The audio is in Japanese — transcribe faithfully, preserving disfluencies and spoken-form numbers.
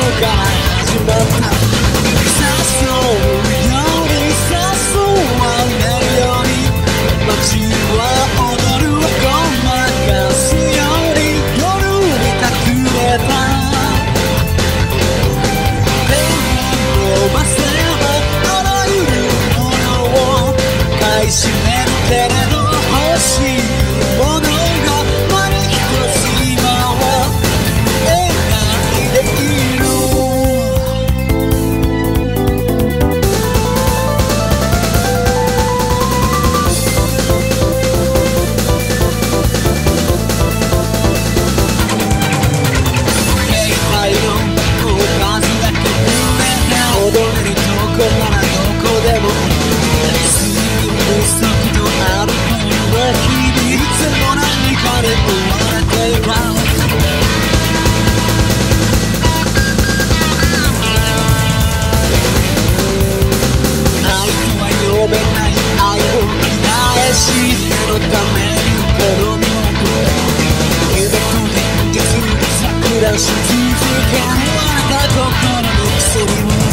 から始まった。誘うように誘われるように街は踊るわ。ごまかすように夜に隠れた。手を伸ばせばあらゆるものを買い占めるけれど、欲しいものが何一つ今は得ないでいる。携帯のおかずだけ触れて踊れるとこならどこでも水分不足のあるこの日々、いつも何かで追われていた。愛とは呼べない愛を返し、そのためにこの身を夢と現実に錯乱し続ける。あなた心のくせにも